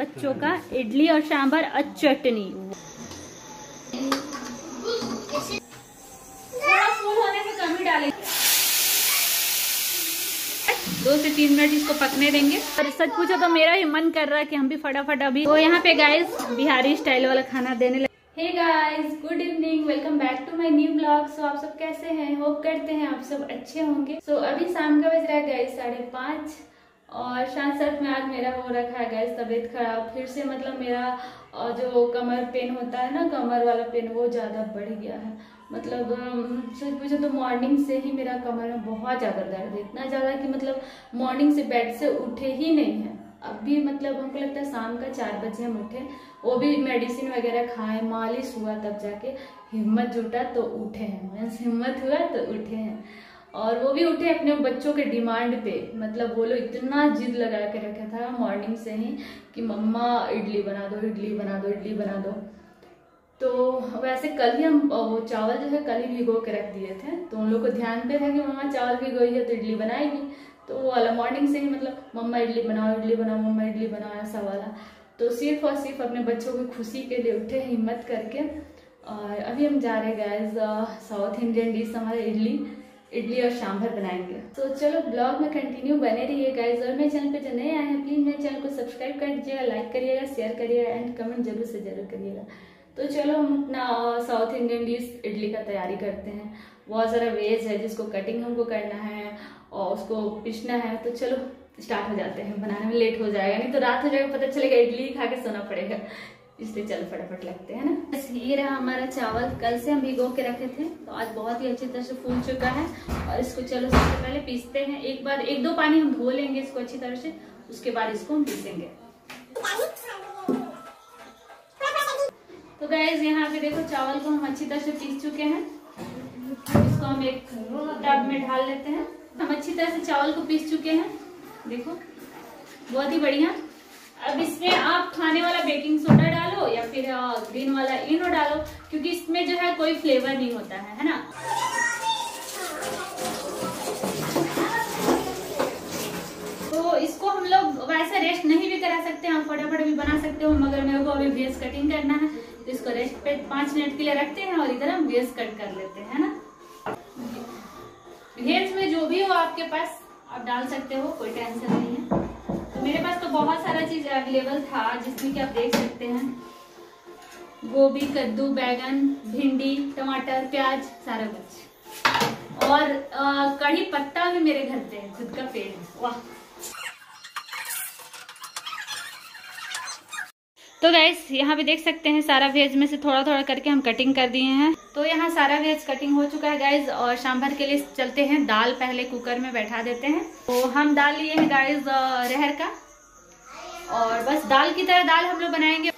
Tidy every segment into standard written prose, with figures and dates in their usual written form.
बच्चों का इडली और सांभर और चटनी। थोड़ा फूल होने से कम ही डालेंगे, 2 से 3 मिनट इसको पकने देंगे। और सच पूछो तो मेरा ही मन कर रहा है कि हम भी फटाफट अभी तो यहाँ पे गाइस बिहारी स्टाइल वाला खाना देने लगे। Hey guys, good evening, welcome back to my new blog. So आप सब कैसे हैं? होप करते हैं आप सब अच्छे होंगे। सो अभी शाम का बज रहा है गाइस 5:30 और साथ साथ में आज मेरा हो रखा है गाइस तबीयत खराब फिर से। मतलब मेरा जो कमर पेन होता है ना, कमर वाला पेन, वो ज़्यादा बढ़ गया है। मतलब सच पूछो तो मॉर्निंग से ही मेरा कमर में बहुत ज़्यादा दर्द है, इतना ज़्यादा कि मतलब मॉर्निंग से बेड से उठे ही नहीं है। अभी मतलब हमको लगता है शाम का 4 बजे हम उठे, वो भी मेडिसिन वगैरह खाए, मालिश हुआ, तब जाके हिम्मत जुटा तो उठे हैं, हिम्मत हुआ तो उठे हैं। और वो भी उठे अपने बच्चों के डिमांड पे। मतलब वो लोग इतना जिद लगा के रखा था मॉर्निंग से ही कि मम्मा इडली बना दो, इडली बना दो, इडली बना दो। तो वैसे कल ही हम वो चावल जो है कल ही भिगो के रख दिए थे, तो उन लोग को ध्यान पे था कि मम्मा चावल भिगोई है तो इडली बनाएगी। तो वो वाला मॉर्निंग से ही मतलब मम्मा इडली बनाओ, इडली बनाओ, मम्मा इडली बनाओ, ऐसा वाला। तो सिर्फ और सिर्फ अपने बच्चों की खुशी के लिए उठे हिम्मत करके। और अभी हम जा रहे गाइस साउथ इंडियन डिश हमारे इडली और सांभर बनाएंगे। तो चलो ब्लॉग में कंटिन्यू बने रहिए गाइस। और मेरे चैनल पे जो नए आए हैं प्लीज मेरे चैनल को सब्सक्राइब कर दीजिएगा, लाइक करिएगा, शेयर करिएगा एंड कमेंट जरूर से जरूर करिएगा। तो चलो हम अपना साउथ इंडियन डिश इडली का तैयारी करते हैं। बहुत सारा वेज है जिसको कटिंग हमको करना है और उसको पीसना है। तो चलो स्टार्ट हो जाते हैं, बनाने में लेट हो जाएगा, नहीं तो रात हो जाएगा, पता चलेगा इडली खा के सोना पड़ेगा, इसलिए चल फटाफट लगते हैं ना। ये रहा हमारा चावल, कल से हम भिगो के रखे थे, तो आज बहुत ही अच्छी तरह से फूल चुका है। और इसको चलो सबसे पहले पीसते हैं। एक बार 1-2 पानी हम धो लेंगे इसको अच्छी तरह से, उसके बाद इसको हम पीसेंगे। तो गाइस यहाँ पे देखो चावल को हम अच्छी तरह से पीस चुके हैं। इसको हम एक टब में ढाल लेते हैं। हम अच्छी तरह से चावल को पीस चुके हैं, देखो बहुत ही बढ़िया। अब इसमें आप खाने वाला बेकिंग सोडा डालो या फिर ग्रीन वाला इनो डालो, क्योंकि इसमें जो है कोई फ्लेवर नहीं होता है ना। तो इसको हम लोग वैसे रेस्ट नहीं भी करा सकते हैं, आप फटाफट भी बना सकते हो, मगर मेरे को अभी वेज कटिंग करना है तो इसको रेस्ट पे 5 मिनट के लिए रखते हैं और इधर हम वेज कट कर लेते हैं ना। वेज में जो भी हो आपके पास आप डाल सकते हो, कोई टेंशन नहीं है। तो मेरे पास तो बहुत सारा चीज अवेलेबल था जिसमें कि आप देख सकते हैं, गोभी, कद्दू, बैगन, भिंडी, टमाटर, प्याज, सारा कुछ। और कढ़ी पत्ता भी मेरे घर पे है, खुद का पेड़ है, वाह। तो गाइस यहाँ पे देख सकते हैं सारा वेज में से थोड़ा थोड़ा करके हम कटिंग कर दिए हैं। तो यहाँ सारा वेज कटिंग हो चुका है गाइस। और सांभर के लिए चलते हैं, दाल पहले कुकर में बैठा देते हैं। तो हम दाल लिए हैं गाइस रहर का, और बस दाल की तरह दाल हम लोग बनाएंगे।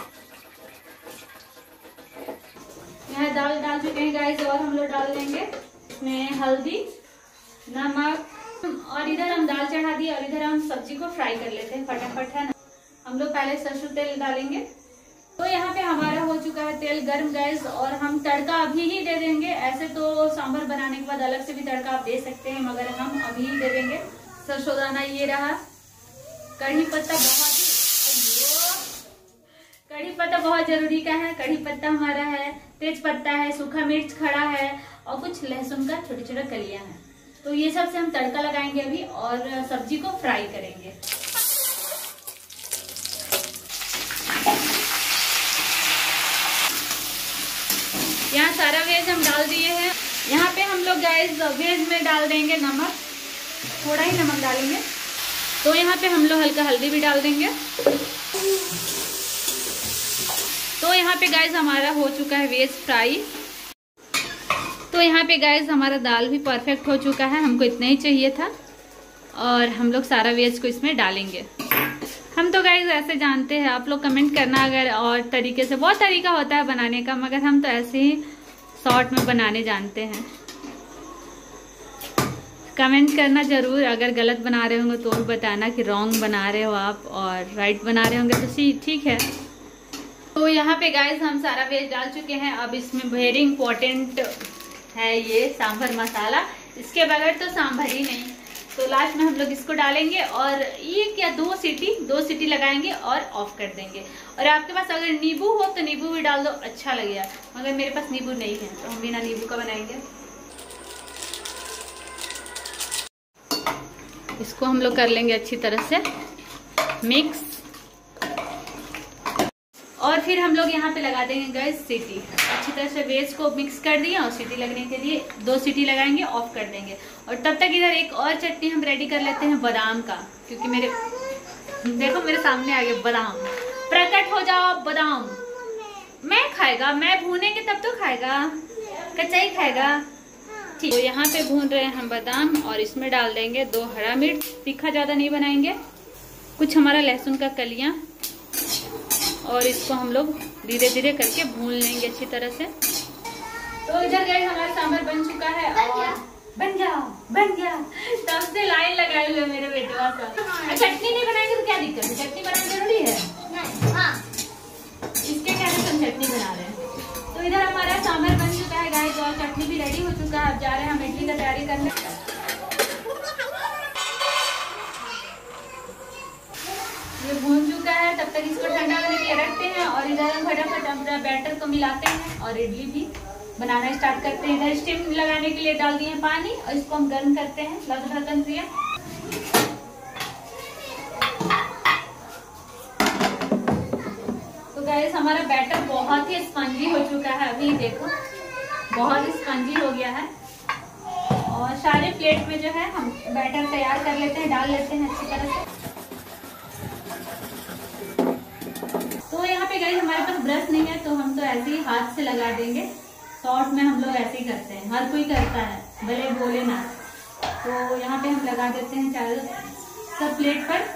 यहाँ दाल डाल चुके हैं गाइस और हम लोग डाल देंगे इसमें हल्दी, नमक, और इधर हम दाल चढ़ा दिए और इधर हम सब्जी को फ्राई कर लेते हैं फटाफट, है ना। हम लोग पहले सरसों तेल डालेंगे। तो यहाँ पे हमारा हो चुका है तेल गर्म गैस, और हम तड़का अभी ही दे देंगे। ऐसे तो सांभर बनाने के बाद अलग से भी तड़का आप दे सकते हैं, मगर हम अभी ही दे देंगे। सरसों दाना ये रहा, कढ़ी पत्ता कढ़ी पत्ता बहुत जरूरी का है। कढ़ी पत्ता हमारा है, तेज पत्ता है, सूखा मिर्च खड़ा है और कुछ लहसुन का छोटा छोटा कलियां हैं। तो ये सब से हम तड़का लगाएंगे अभी और सब्जी को फ्राई करेंगे। यहाँ सारा वेज हम डाल दिए हैं। यहाँ पे हम लोग गाइस वेज में डाल देंगे नमक, थोड़ा ही नमक डालेंगे। तो यहाँ पे हम लोग हल्का हल्दी भी डाल देंगे। तो यहाँ पे गाइस हमारा हो चुका है वेज फ्राई। तो यहाँ पे गाइस हमारा दाल भी परफेक्ट हो चुका है, हमको इतना ही चाहिए था। और हम लोग सारा वेज को इसमें डालेंगे। हम तो गाइस ऐसे जानते हैं, आप लोग कमेंट करना अगर और तरीके से, बहुत तरीका होता है बनाने का, मगर हम तो ऐसे ही शॉर्ट में बनाने जानते हैं। कमेंट करना जरूर, अगर गलत बना रहे होंगे तो भी बताना कि रॉन्ग बना रहे हो आप, और राइट बना रहे होंगे तो ठीक है। तो यहाँ पे गाइस हम सारा वेज डाल चुके हैं। अब इसमें वेरी इंपॉर्टेंट है ये सांभर मसाला, इसके बगैर तो सांभर ही नहीं। तो लास्ट में हम लोग इसको डालेंगे और ये क्या 2 सीटी लगाएंगे और ऑफ कर देंगे। और आपके पास अगर नींबू हो तो नींबू भी डाल दो, अच्छा लगेगा, मगर मेरे पास नींबू नहीं है तो हम बिना नींबू का बनाएंगे। इसको हम लोग कर लेंगे अच्छी तरह से मिक्स और फिर हम लोग यहाँ पे लगा देंगे गैस सीटी। अच्छी तरह से बेस को मिक्स कर दिया और सीटी लगने के लिए 2 सीटी लगाएंगे, ऑफ कर देंगे। और तब तक इधर एक और चटनी हम रेडी कर लेते हैं बादाम का, क्योंकि मेरे देखो मेरे सामने आ गए बादाम। प्रकट हो जाओ बादाम। मैं खाएगा, मैं भूनेंगे तब तो खाएगा, कच्चा ही खाएगा। ठीक, तो यहाँ पे भून रहे हैं हम बादाम और इसमें डाल देंगे 2 हरा मिर्च, तीखा ज्यादा नहीं बनाएंगे, कुछ हमारा लहसुन का कलियां, और इसको हम लोग धीरे धीरे करके भून लेंगे अच्छी तरह से। तो इधर गए हमारा सांभर बन चुका है और बन गया तब से लाइन लगाए हुए मेरे बेटे का। चटनी नहीं बनाएंगे तो क्या दिक्कत है, चटनी बनाना जरूरी है। हाँ, इसके कहने हम चटनी बना रहे हैं। तो इधर हमारा सांभर बन चुका है गाइस और चटनी भी रेडी हो चुका है। अब जा रहे हैं हम इडली का तैयारी करने। ये भून चुका है, तब तक इसको ठंडा होने के लिए रखते हैं और इधर हम फटाफट अपना बैटर को मिलाते हैं और इडली भी बनाना स्टार्ट करते हैं। इधर स्टीम लगाने के लिए डाल दिए पानी और इसको हम गर्म करते हैं ढक्कन से। तो गाइस हमारा बैटर बहुत ही स्पंजी हो चुका है, अभी देखो बहुत ही स्पंजी हो गया है। और सारे प्लेट में जो है हम बैटर तैयार कर लेते हैं, डाल लेते हैं अच्छी तरह से। तो यहाँ पे गाइस हमारे पास ब्रश नहीं है तो हम तो ऐसे ही हाथ से लगा देंगे। शॉर्ट में हम लोग ऐसे ही करते हैं, हर कोई करता है, भले बोले ना। तो यहाँ पे हम लगा देते हैं चारों सब प्लेट पर।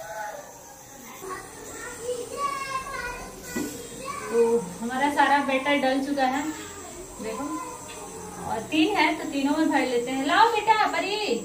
तो हमारा सारा बैटर डल चुका है देखो, और 3 है तो तीनों में भर लेते हैं। लाओ बेटा परी।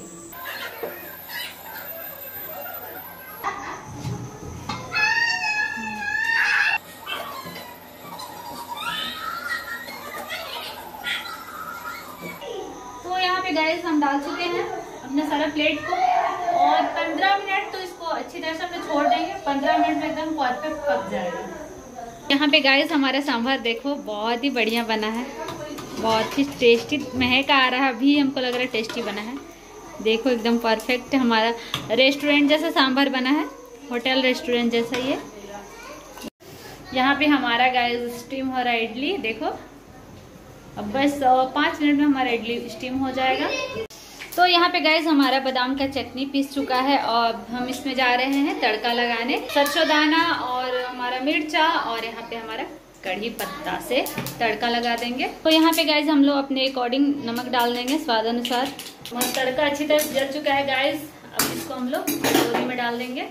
गाइस हम डाल चुके हैं अपने सारा प्लेट को और 15 मिनट तो इसको अच्छी तरह से हम छोड़ देंगे। 15 मिनट में एकदम परफेक्ट पक जाएगा। यहाँ पे गाइस हमारा सांभर देखो बहुत ही बढ़िया बना है, बहुत ही टेस्टी महक आ रहा है, अभी हमको लग रहा है टेस्टी बना है। देखो एकदम परफेक्ट हमारा रेस्टोरेंट जैसा सांभर बना है, होटल रेस्टोरेंट जैसा। ये यहाँ पे हमारा गाइस स्टीम हो रहा है इडली, देखो अब बस 5 मिनट में हमारा इडली स्टीम हो जाएगा। तो यहाँ पे गाइस हमारा बादाम का चटनी पीस चुका है और हम इसमें जा रहे हैं तड़का लगाने। सरसों दाना और हमारा मिर्चा और यहाँ पे हमारा कढ़ी पत्ता से तड़का लगा देंगे। तो यहाँ पे गाइस हम लोग अपने अकॉर्डिंग नमक डाल देंगे स्वाद अनुसार। और तड़का अच्छी तरह जल चुका है गाइस, अब इसको हम लोग कटोरी में डाल देंगे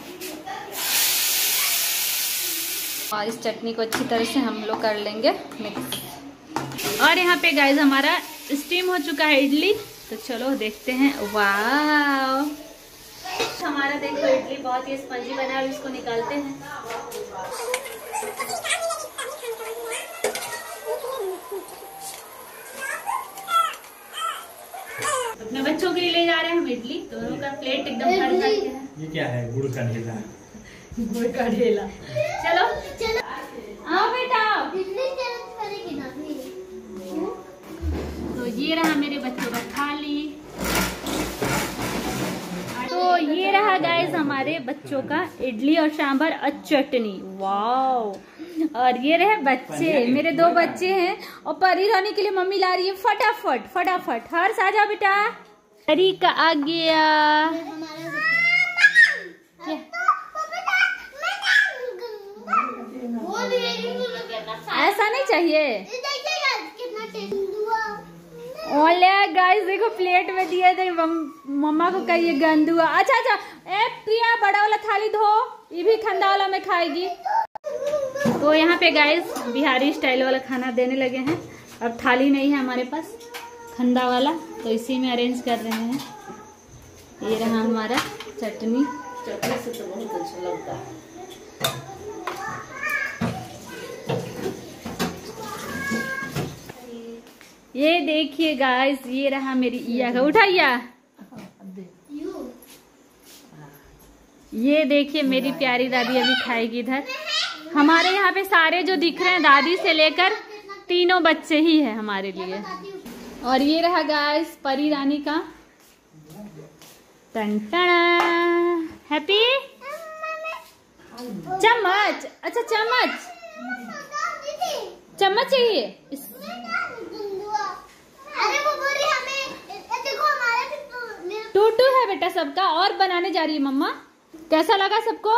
और इस चटनी को अच्छी तरह से हम लोग कर लेंगे मिक्स। और यहाँ पे गाइस हमारा स्टीम हो चुका है इडली, तो चलो देखते हैं। वाह हमारा देखो इडली बहुत ही स्पंजी बना है, इसको निकालते हैं। अपने बच्चों के लिए ले जा रहे हैं हम इडली, दोनों का प्लेट एकदम भर भर के है। ये क्या है? गुड़ का ढेला। गुड़ का ढेला। चलो आओ बेटा। तो ये रहा मेरे बच्चों का थाली। तो ये रहा गाइस हमारे बच्चों का इडली और सांभर और चटनी। वाह। और ये रहे बच्चे, मेरे 2 बच्चे हैं और परी रहने के लिए मम्मी ला रही है फटाफट फटाफट। हर्ष आ जा बेटा। परी का आ गया। ऐसा नहीं चाहिए। ओले गाइस देखो प्लेट में दिए थे, मम्मा को कहिए गंदुआ। अच्छा अच्छा ए प्रिया बड़ा वाला थाली धो, ये भी ठंडा वाला में खाएगी। तो यहाँ पे गाइस बिहारी स्टाइल वाला खाना देने लगे हैं। अब थाली नहीं है हमारे पास ठंडा वाला, तो इसी में अरेंज कर रहे हैं। ये रहा हमारा चटनी, चटनी से तो बहुत अच्छा लगता है। ये देखिए गाइस, ये रहा मेरी इया का। उठाइया ये देखिए मेरी प्यारी दादी अभी खाएगी इधर। हमारे यहाँ पे सारे जो दिख रहे हैं दादी से लेकर तीनों बच्चे ही है हमारे लिए। और ये रहा गाइस परी रानी का टंटना हैप्पी चम्मच। अच्छा चम्मच चम्मच चाहिए। अरे वो बोल रही हमें देखो हमारा टूटू है बेटा सबका और बनाने जा रही है मम्मा। कैसा लगा सबको?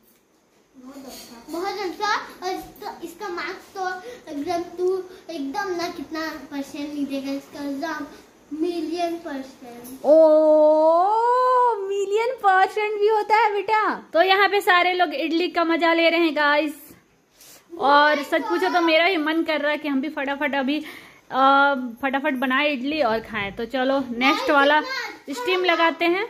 बहुत अच्छा। और इसका मार्क्स तो एकदम ना कितना परसेंट नहीं देगा इसका एग्जाम, $1,000,000%। ओ $1,000,000% भी होता है बेटा। तो यहाँ पे सारे लोग इडली का मजा ले रहे हैं गाइस। और सच पूछो तो मेरा भी मन कर रहा है कि हम भी फटाफट अभी फटाफट बनाए इडली और खाएं। तो चलो नेक्स्ट वाला स्टीम लगाते हैं।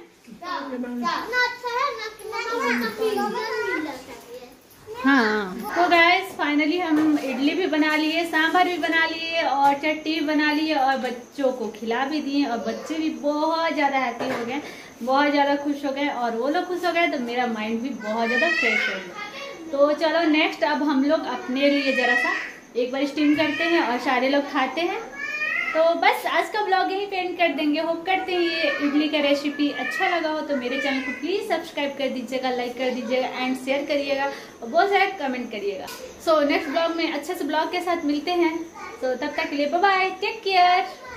हाँ तो गाइस फाइनली हम इडली भी बना लिए, सांभर भी बना लिए और चटनी भी बना लिए और बच्चों को खिला भी दिए। और बच्चे भी बहुत ज्यादा हैप्पी हो गए, बहुत ज्यादा खुश हो गए। और वो लोग खुश हो गए तो मेरा माइंड भी बहुत ज्यादा फ्रेश हो गया। तो चलो नेक्स्ट अब हम लोग अपने लिए जरा सा एक बार स्टीम करते हैं और सारे लोग खाते हैं। तो बस आज का ब्लॉग यही पे एंड कर देंगे। होप करते हैं ये इडली का रेसिपी अच्छा लगा हो तो मेरे चैनल को प्लीज सब्सक्राइब कर दीजिएगा, लाइक कर दीजिएगा एंड शेयर करिएगा और बहुत सारा कमेंट करिएगा। सो नेक्स्ट ब्लॉग में अच्छे से ब्लॉग के साथ मिलते हैं। तो तब तक के लिए बाय बाय, टेक केयर।